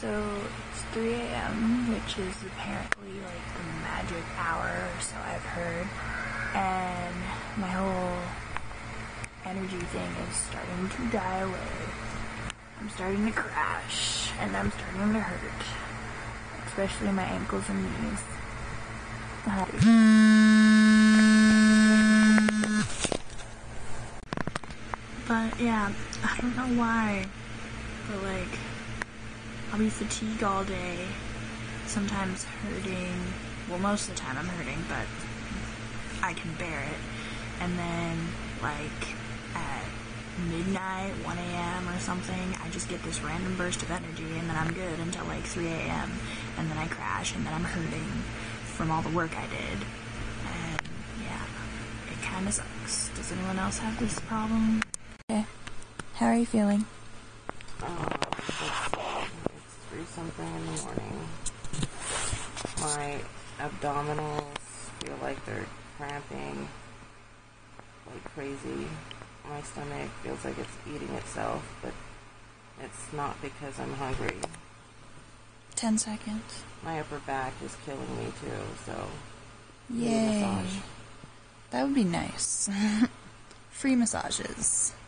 So it's 3 a.m., which is apparently like the magic hour, or so I've heard, and my whole energy thing is starting to die away. I'm starting to crash, and I'm starting to hurt, especially my ankles and knees. But yeah, I don't know why, but like, I'll be fatigued all day, sometimes hurting, well most of the time I'm hurting, but I can bear it, and then like at midnight, 1 a.m. or something, I just get this random burst of energy, and then I'm good until like 3 a.m., and then I crash, and then I'm hurting from all the work I did, and yeah, it kinda sucks. Does anyone else have this problem? Okay, how are you feeling? It's 3-something in the morning. My abdominals feel like they're cramping like crazy. My stomach feels like it's eating itself, but it's not because I'm hungry. 10 seconds. My upper back is killing me too, so Yay. massage. That would be nice. Free massages.